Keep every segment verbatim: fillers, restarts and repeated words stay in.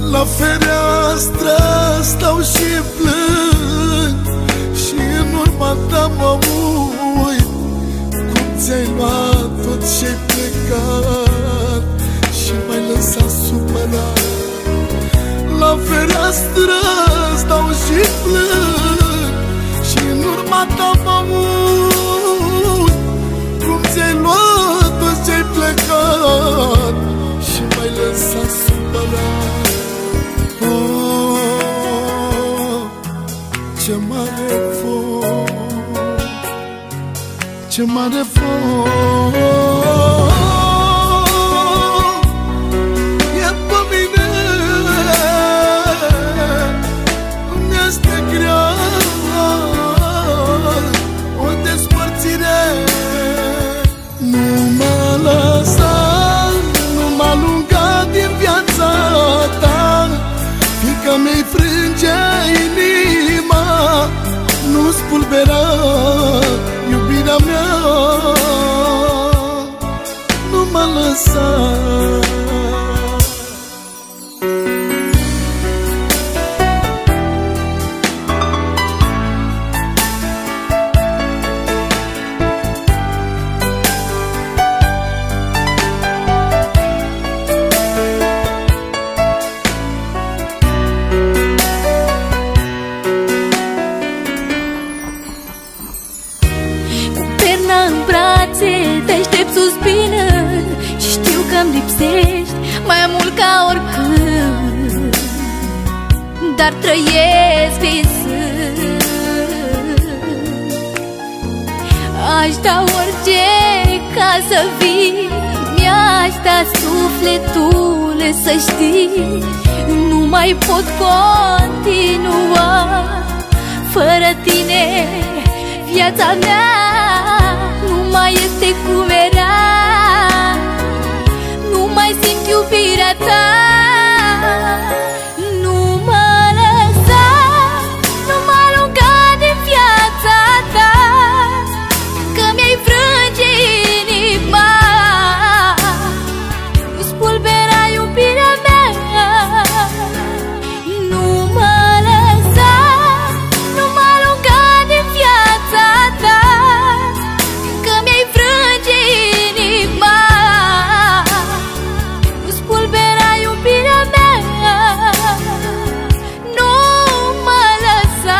La fereastră stau și plâng și în urma ta mă uit cum ți-ai luat tot ce-ai plecat și m-ai lăsat supărat. La fereastră stau și plâng și în urma ta mă uit cum ți-ai luat tot ce-ai plecat și m-ai lăsat supărat. Oh, ce mare foc, ce mare foc e pe mine, mi-este grea o despărțire. Nu mă lăsa, nu mă alunga din viața ta, fiindcă mi-ai frânge inima, nu spulbera iubirea mea. Nu mă lăsa. În brațe te aștept suspinând și știu că-mi lipsești mai mult ca oricând, dar trăiesc visând. Aș da orice ca să vii, mi-aș da sufletul să știi. Nu mai pot continua fără tine, viața mea nu mai este cum era. Nu mai simt iubirea ta. Nu mă lăsa, nu mă alunga din viața ta, că mi-ai frânge inima, nu spulbera iubirea mea. Nu mă lăsa, nu mă alunga din viața ta, că mi-ai frânge inima, nu spulbera iubirea mea. Nu mă lăsa.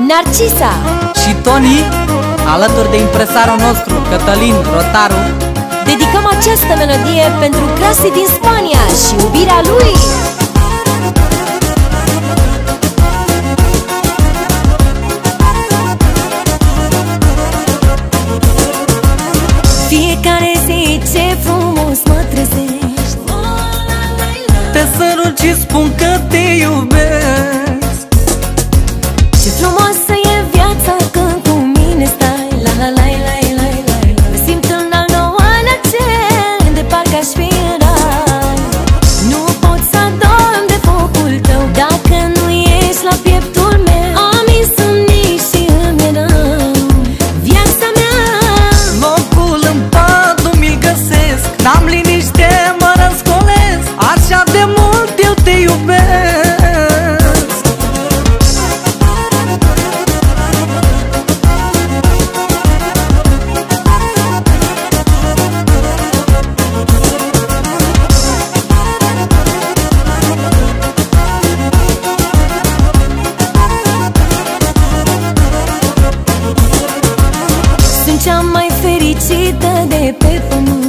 Narcisa și Toni, alături de impresarul nostru, Cătălin Rotaru, dedicăm această melodie pentru Crasi din Spania și iubirea lui. Fiecare zi ce frumos mă trezești, te sărut și spun că te iubesc. ce frumoasă e viața când cu mine stai. La la la la la la la. Mă simt în al nouă cer, de parcă aș fi în rai. Nu pot să adorm de focul tău dacă nu ești la pieptul meu. Am insomnii și îmi e rău. Viața mea, Locul în pat nu mi-l găsesc, n-am liniște, mă răscolesc, așa de mult eu te iubesc. sunt cea mai fericită de pe pământ.